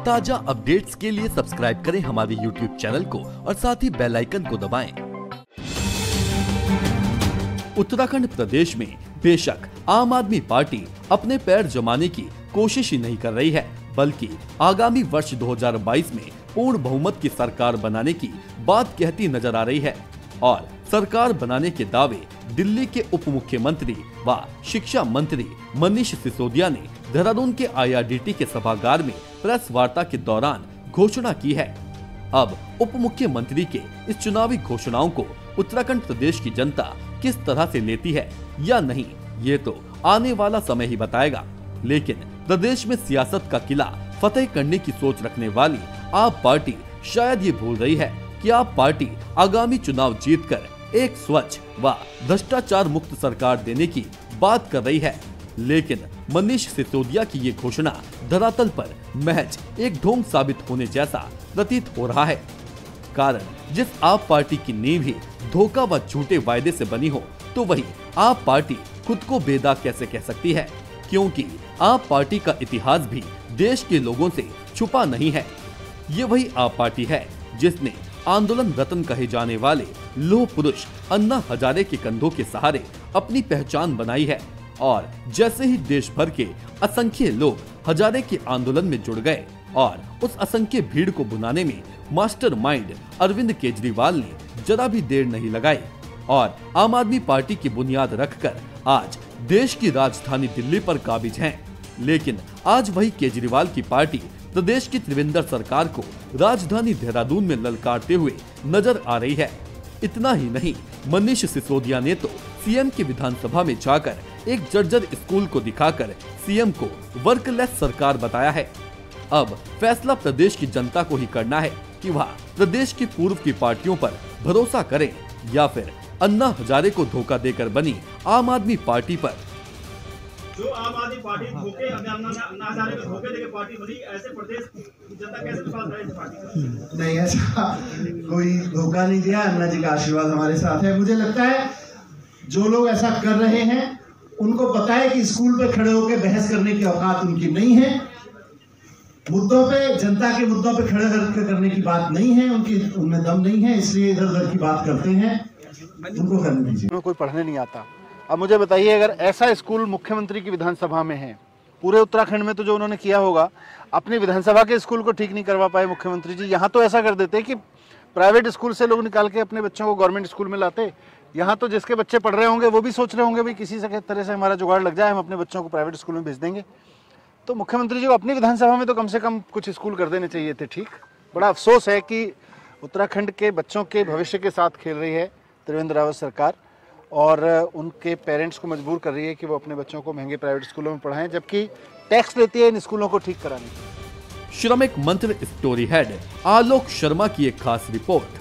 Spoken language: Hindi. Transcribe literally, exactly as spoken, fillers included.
ताजा अपडेट्स के लिए सब्सक्राइब करें हमारे यूट्यूब चैनल को और साथ ही बेल आइकन को दबाएं। उत्तराखंड प्रदेश में बेशक आम आदमी पार्टी अपने पैर जमाने की कोशिश ही नहीं कर रही है, बल्कि आगामी वर्ष दो हज़ार बाईस में पूर्ण बहुमत की सरकार बनाने की बात कहती नजर आ रही है और सरकार बनाने के दावे दिल्ली के उप मुख्यमंत्री व शिक्षा मंत्री मनीष सिसोदिया ने देहरादून के आई आर डी टी के सभागार में प्रेस वार्ता के दौरान घोषणा की है। अब उप मुख्यमंत्री के इस चुनावी घोषणाओं को उत्तराखंड प्रदेश की जनता किस तरह से लेती है या नहीं, ये तो आने वाला समय ही बताएगा। लेकिन प्रदेश में सियासत का किला फतेह करने की सोच रखने वाली आप पार्टी शायद ये भूल रही है कि आप पार्टी आगामी चुनाव जीतकर एक स्वच्छ व भ्रष्टाचार मुक्त सरकार देने की बात कर रही है। लेकिन मनीष सिसोदिया की ये घोषणा धरातल पर महज एक ढोंग साबित होने जैसा प्रतीत हो रहा है। कारण जिस आप पार्टी की नींव ही धोखा व झूठे वायदे से बनी हो, तो वही आप पार्टी खुद को बेदाग कैसे कह सकती है, क्योंकि आप पार्टी का इतिहास भी देश के लोगों से छुपा नहीं है। ये वही आप पार्टी है जिसने आंदोलन रत्न कहे जाने वाले लौह पुरुष अन्ना हजारे के कंधों के सहारे अपनी पहचान बनाई है और जैसे ही देश भर के असंख्य लोग हजारे के आंदोलन में जुड़ गए और उस असंख्य भीड़ को भुनाने में मास्टरमाइंड अरविंद केजरीवाल ने जरा भी देर नहीं लगाई और आम आदमी पार्टी की बुनियाद रखकर आज देश की राजधानी दिल्ली पर काबिज हैं। लेकिन आज वही केजरीवाल की पार्टी प्रदेश की त्रिवेंद्र सरकार को राजधानी देहरादून में ललकारते हुए नजर आ रही है। इतना ही नहीं, मनीष सिसोदिया ने तो सीएम की विधानसभा में जाकर एक जर्जर स्कूल को दिखाकर सीएम को वर्कलेस सरकार बताया है। अब फैसला प्रदेश की जनता को ही करना है कि वह प्रदेश की पूर्व की पार्टियों पर भरोसा करें या फिर अन्ना हजारे को धोखा देकर बनी आम आदमी पार्टी पर। जो आम आदमी पार्टी धोखे अन्ना हजारे को धोखे देकर पार्टी बनी, ऐसे प्रदेश की जनता कैसे विश्वास करे इस पार्टी पर? नहीं, ऐसा कोई धोखा नहीं दिया। अन्ना जी का आशीर्वाद हमारे साथ है। मुझे लगता है जो लोग ऐसा कर रहे हैं उनको पता है कि स्कूल पे खड़े होकर बहस करने की औकात उनकी नहीं है। मुद्दों पे, जनता के मुद्दों पे खड़े होकर करने की बात नहीं है उनकी, उनमें दम नहीं है, इसलिए इधर उधर की बात करते हैं। उनको करने दीजिए। कोई पढ़ने नहीं आता। अब मुझे बताइए, अगर ऐसा स्कूल मुख्यमंत्री की विधानसभा में है, पूरे उत्तराखंड में तो जो उन्होंने किया होगा, अपनी विधानसभा के स्कूल को ठीक नहीं करवा पाए मुख्यमंत्री जी। यहाँ तो ऐसा कर देते कि प्राइवेट स्कूल से लोग निकाल के अपने बच्चों को गवर्नमेंट स्कूल में लाते। यहाँ तो जिसके बच्चे पढ़ रहे होंगे वो भी सोच रहे होंगे भाई किसी से तरह से हमारा जुगाड़ लग जाए, हम अपने बच्चों को प्राइवेट स्कूल में भेज देंगे। तो मुख्यमंत्री जी को अपनी विधानसभा में तो कम से कम कुछ स्कूल कर देने चाहिए थे। ठीक, बड़ा अफसोस है कि उत्तराखंड के बच्चों के भविष्य के साथ खेल रही है त्रिवेंद्र रावत सरकार और उनके पेरेंट्स को मजबूर कर रही है कि वो अपने बच्चों को महंगे प्राइवेट स्कूलों में पढ़ाएं, जबकि टैक्स लेती है इन स्कूलों को ठीक कराने के। श्रमिक मंत्र स्टोरी हेड आलोक शर्मा की एक खास रिपोर्ट।